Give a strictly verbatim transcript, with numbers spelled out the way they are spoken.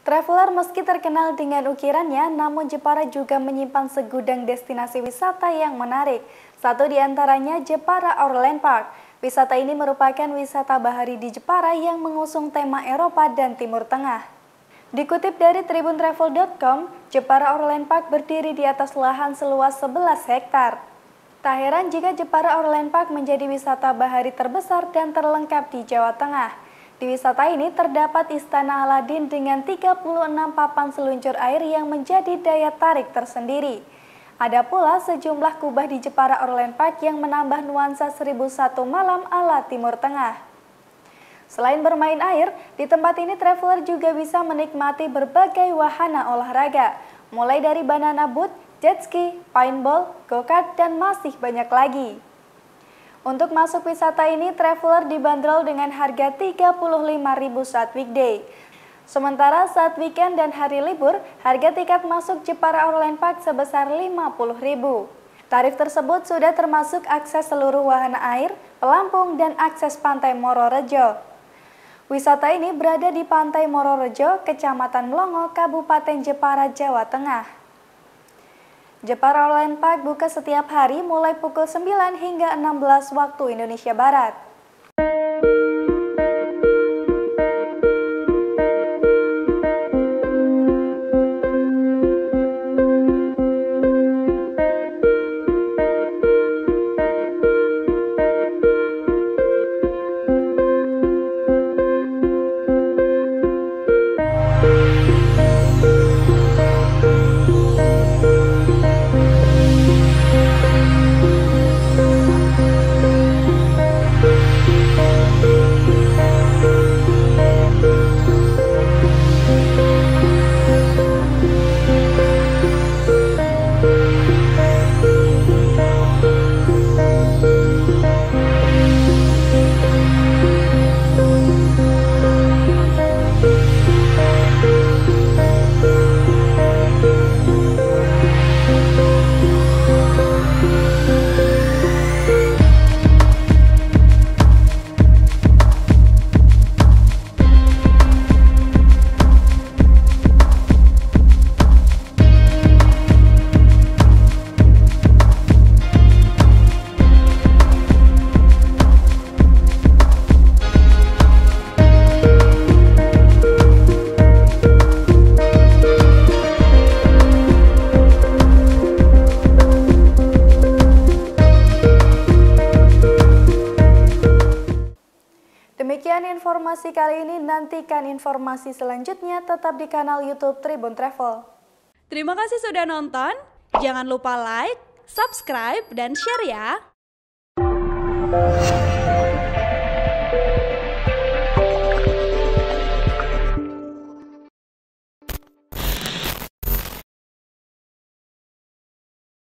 Traveler meski terkenal dengan ukirannya, namun Jepara juga menyimpan segudang destinasi wisata yang menarik. Satu di antaranya Jepara Overland Park. Wisata ini merupakan wisata bahari di Jepara yang mengusung tema Eropa dan Timur Tengah. Dikutip dari tribun travel dot com, Jepara Overland Park berdiri di atas lahan seluas sebelas hektar. Tak heran jika Jepara Overland Park menjadi wisata bahari terbesar dan terlengkap di Jawa Tengah. Di wisata ini terdapat Istana Aladin dengan tiga puluh enam papan seluncur air yang menjadi daya tarik tersendiri. Ada pula sejumlah kubah di Jepara Overland Park yang menambah nuansa seribu satu malam ala Timur Tengah. Selain bermain air, di tempat ini traveler juga bisa menikmati berbagai wahana olahraga, mulai dari banana boat, jet ski, paintball, go-kart, dan masih banyak lagi. Untuk masuk wisata ini, traveler dibanderol dengan harga tiga puluh lima ribu rupiah saat weekday. Sementara saat weekend dan hari libur, harga tiket masuk Jepara Overland Park sebesar lima puluh ribu rupiah. Tarif tersebut sudah termasuk akses seluruh wahana air, pelampung, dan akses Pantai Mororejo. Wisata ini berada di Pantai Mororejo, Kecamatan Melongo, Kabupaten Jepara, Jawa Tengah. Jepara Overland Park buka setiap hari mulai pukul sembilan hingga enam belas waktu Indonesia Barat. Demikian informasi kali ini, nantikan informasi selanjutnya tetap di kanal YouTube Tribun Travel. Terima kasih sudah nonton, jangan lupa like, subscribe, dan share ya!